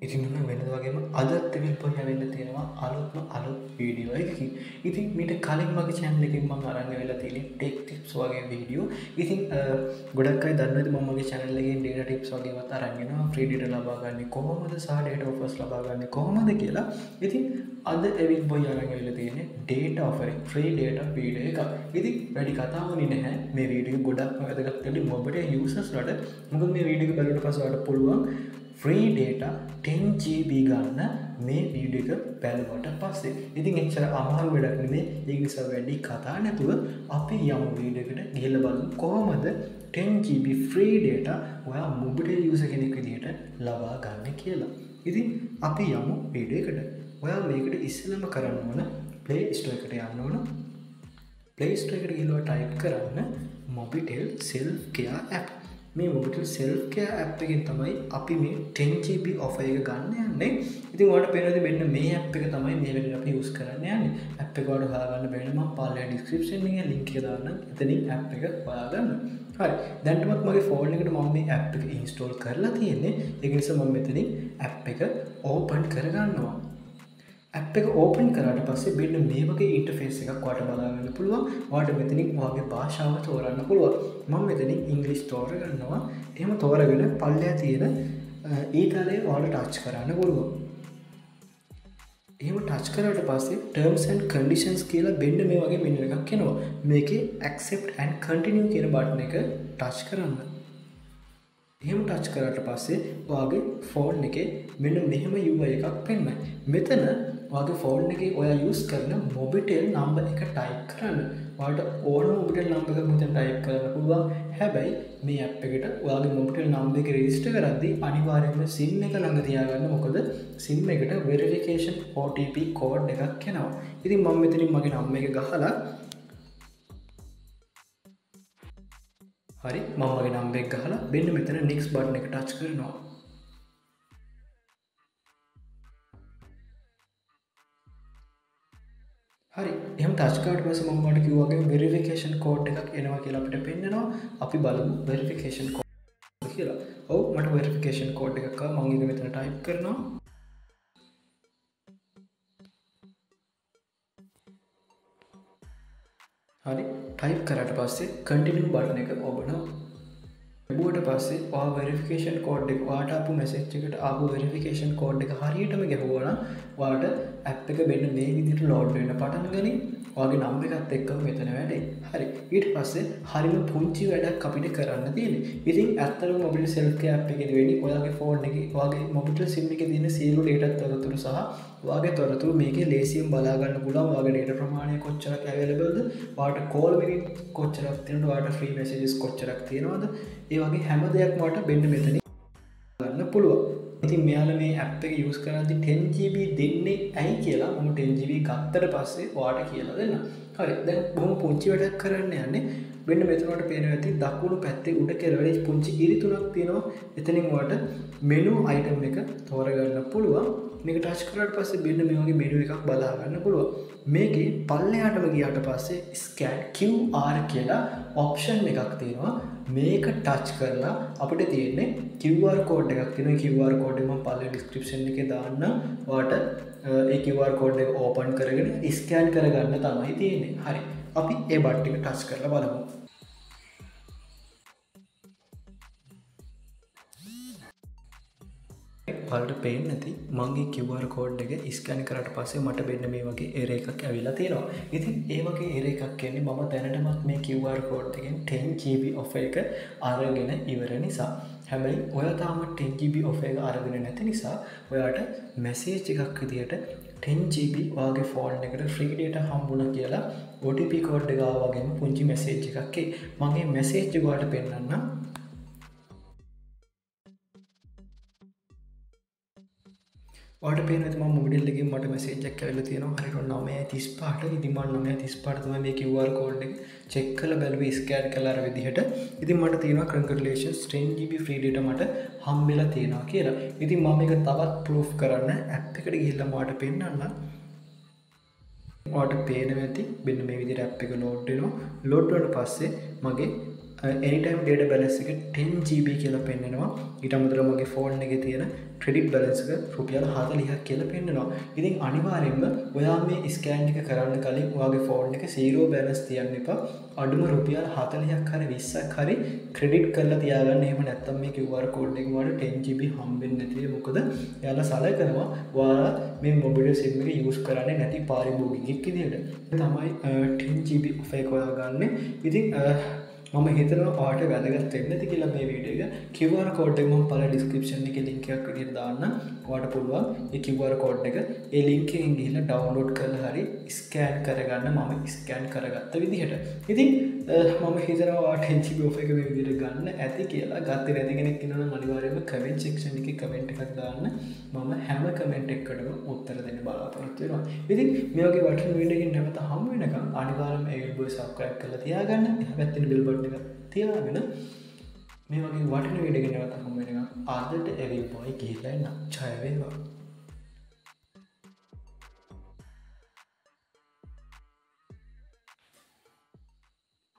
ඉතින් ඔන්න වෙනද වගේම අදත් එවිල්පොයි ඇවිල්ලා තියෙනවා අලුත් වීඩියෝ එකකින්. ඉතින් මීට කලින් මගේ channel එකෙන් මම අරන් ඇවිල්ලා තියෙන්නේ ටෙක් ටිප්ස් වගේ වීඩියෝ. ඉතින් ගොඩක් අය දන්නවද මම මගේ channel එකෙන් data tips වගේවත් අරන් එනවා free data ලබා ගන්න කොහොමද සහ data offers ලබා ගන්න කොහොමද කියලා. ඉතින් අද එවිල්පොයි අරන් ඇවිල්ලා තියෙන්නේ data offering free data video එකක්. ඉතින් වැඩි කතාවුනේ නැහැ. මේ වීඩියෝ ගොඩක්ම වැදගත් වෙන්නේ mobile users වලට. මොකද මේ වීඩියෝ එක බලුවට පස්සේ ඔයාලට පුළුවන් free data 10 GB ගන්න මේ වීඩියෝ එක බලුවට පස්සේ. ඉතින් එච්චර අමාරු වැඩක් නෙමෙයි. ඒක නිසා වැඩි කතා නැතුව අපි යමු වීඩියෝ එකට ගිහලා බලමු කොහොමද 10 GB free data ඔයා mobile user කෙනෙක් විදිහට ලබා ගන්න කියලා. ඉතින් අපි යමු වීඩියෝ එකට. ඔයා මේකට ඉස්සෙල්ලාම කරන්න ඕන Play Store එකට යන්න ඕන. Play Store එකට ගිහලා type කරන්න Mobitel Self Care app. මේ Mobitel Self Care app එකෙන් තමයි අපි මේ 10 GB offer එක ගන්න යන්නේ. ඉතින් ඔයාලට පේනවා මෙන්න මේ app එක තමයි මේ වෙලාවට අපි use කරන්න යන්නේ. app එක ඔයාලට හොයාගන්න බැරි නම් මම පල්ලෙහා description එකේ link එක දාන්නම්. එතනින් app එක හොයාගන්න. හරි. දැන්ටමත් මගේ phone එකට මම මේ app එක install කරලා තියෙන්නේ. ඒක නිසා මම මෙතනින් app එක open කරගන්නවා. app එක open කරාට පස්සේ මෙන්න මේ වගේ interface එකක් ඔයාලට බලා ගන්න පුළුවන්. ඔයාලට මෙතනින් ඔයාගේ භාෂාව තෝරන්න පුළුවන්. මම මෙතනින් English තෝරගන්නවා. එහෙම තෝරගෙන පල්ලෙහා තියෙන ඊතලයේ ඔයාලට touch කරන්න පුළුවන්. එහෙම touch කරාට පස්සේ terms and conditions කියලා මෙන්න මේ වගේ menu එකක් එනවා. මේකේ accept and continue කියන button එක touch කරන්න. එහෙම touch කරාට පස්සේ ඔයාගේ phone එකේ මෙන්න මෙහෙම UI එකක් පෙන්නයි. මෙතන ඔයාගේ phone එකේ ඔයා use කරන Mobitel number එක type කරන්න. ඔයාලට ඕන Mobitel number එකක් මෙතන type කරන්න පුළුවන්. හැබැයි මේ app එකට ඔයාගේ Mobitel number එක register කරද්දී අනිවාර්යයෙන්ම SIM එක ළඟ තියාගන්න. මොකද SIM එකට verification OTP code එකක් එනවා. ඉතින් මම මෙතනින් මගේ number එක ගහලා හරි මම මගේ number එක ගහලා මෙන්න මෙතන next button එක touch කරනවා. හරි එහෙම touch කරාට පස්සේ මම ඔයාලට කිව්වා වගේ verification code එකක් එනවා කියලා අපිට පෙන්නනවා. අපි බලමු verification code කියලා. ඔව් මට verification code එකක් ආවා. මම ඒක මෙතන type කරනවා. හරි type කරාට පස්සේ continue button එක ඔබනවා. ලැබුවට පස්සේ ඔයා verification code එක ඔයාට ආපු message එකට ආපු verification code එක හරියටම ගැහුවා නම් ඔයාලට app එක මෙන්න මේ විදිහට load වෙන්න පටන් ගනී. ඔයාගේ number එකත් එක්කම මෙතන වැඩේ. හරි ඊට පස්සේ හරිම පුංචි වැඩක් අපිට කරන්න තියෙන්නේ. ඉතින් ඇත්තටම Mobitel Self Care app එකේදී වෙන්නේ ඔයාගේ phone එකේ ඔයාගේ Mobitel SIM එකේ තියෙන සියලු data තොරතුරු සහ ඔයාගේ තොරතුරු මේකේ ලේසියෙන් බලා ගන්න පුළුවන්. ඔයාගේ data ප්‍රමාණය කොච්චරක් available ද, ඔයාට call minute කොච්චරක් තියෙනවද, ඔයාට free messages කොච්චරක් තියෙනවද, ඒ වගේ හැම දෙයක්ම ඔයාට මෙන්න මෙතනින් ගන්න පුළුවන්. ඉතින් මෙයාලා මේ app එක use කරද්දී 10 GB දෙන්නේ ඇයි කියලා මම 10 GB ගත්තට පස්සේ ඔයාට කියලා දෙන්නම්. හරි දැන් බොහොම පුංචි වැඩක් කරන්න යන්නේ. මෙන්න මෙතන වලට පේනවා ඇති දකුණු පැත්තේ උඩ කෙළවරේ පුංචි ඉරි තුනක් තියෙනවා. එතනින් ඔයාට menu item එක තෝරගන්න පුළුවන්. මේක touch කරාට පස්සේ මෙන්න මේ වගේ menu එකක් බලා ගන්න පුළුවන්. මේකේ පල්ලෙහාටම ගියාට පස්සේ scan QR කියලා option එකක් තියෙනවා. මේක touch කරලා අපිට තියෙන්නේ QR code එකක් තියෙනවා. QR code එක මම පල්ලෙහා description එකේ දාන්න. ඔයාට ඒ QR code එක open කරගෙන scan කරගන්න තමයි තියෙන්නේ. හරි. අපි ඒ බටන් එක touch කරලා බලමු. ඔයාලට පේන්නේ නැති මගේ QR code එක scan කරාට පස්සේ මට මෙන්න මේ වගේ error එකක් ඇවිල්ලා තියෙනවා. ඉතින් ඒ වගේ error එකක් එන්නේ මම දැනටමත් මේ QR code එකෙන් 10 GB offer එක අරගෙන ඉවර නිසා. හැබැයි ඔයා තාම 10 GB offer එක අරගෙන නැති නිසා ඔයාට message එකක් විදියට 10 GB ඔයාගේ phone එකට free data හම්බුණා කියලා OTP code එක ආවා වගේම පුංචි message එකක් එයි. මම මේ message එක ඔයාලට පෙන්නන්නම්. ඔයාලට පේනවා ඇති මම මොබිටෙල් එකෙන් මට මැසේජ් එකක් ඇවිල්ලා තියෙනවා හරියට 9:35ට. ඉතින් මම 9:35ට තමයි මේ QR code එක චෙක් කරලා බැලුවේ ස්කෑන් කළා අර විදිහට. ඉතින් මට තියෙනවා congratulations 10 GB free data මට හම්බෙලා තියෙනවා කියලා. ඉතින් මම මේක තවත් proof කරන්න app එකට ගිහිල්ලා මට පෙන්නන්න. ඔයාලට පේනවා ඇති මෙන්න මේ විදිහට app එක load වෙනවා. load වුණාට පස්සේ මගේ anytime data balance එක 10GB කියලා පෙන්නනවා. ඊට අමතරව මගේ ෆෝන් එකේ තියෙන credit balance එක රුපියල් 40ක් කියලා පෙන්නනවා. ඉතින් අනිවාර්යෙන්ම ඔයා මේ ස්කෑන් එක කරන්න කලින් ඔයාගේ ෆෝන් එක 0 balance තියන්න එපා. අඩුම රුපියල් 40ක් හරි 20ක් හරි ක්‍රෙඩිට් කරලා තියාගන්න. එහෙම නැත්නම් මේ QR code එකෙන් ඔයාලට 10GB හම්බෙන්නේ නැති. මොකද එයාලා සලකනවා ඔයාලා මේ මොබයිල් SIM එක use කරන්නේ නැති පාරිභෝගිකයෙක් විදියට. තමයි 10GB offer එක ඔයා ගන්න. ඉතින් මම හිතනවා ඔයාලට වැදගත් වෙන්න ඇති කියලා මේ වීඩියෝ එක. QR code එක මම පළ description එකේ link එකක් විදියට දාන්න. ඔයාලට පුළුවන් ඒ QR code එක ඒ link එකෙන් ගිහිල්ලා download කරලා හරි scan කරගන්න. මම scan කරගත්ත විදිහට. ඉතින් මම හිතනවා ඔයාලට 10GB offer එක මේ විදිහට ගන්න ඇති කියලා. ගත්තේ නැති කෙනෙක් ඉන්නවා නම් අනිවාර්යයෙන්ම comment section එකේ comment එකක් දාන්න. මම හැම comment එකකටම උත්තර දෙන්න බලාපොරොත්තු වෙනවා. ඉතින් මේ වගේ වටින වීඩියෝ එකකින් නැවත හමු වෙනකම් අනිවාර්යයෙන්ම ඒ වීඩියෝ එක subscribe කරලා තියාගන්න. එහා පැත්තේ bell button එක තියාගෙන මේ වගේ වටින වීඩියෝ එකකින් නැවත හමු වෙනකම් ආදරට එවි බොයි කියලා නචය වේවා.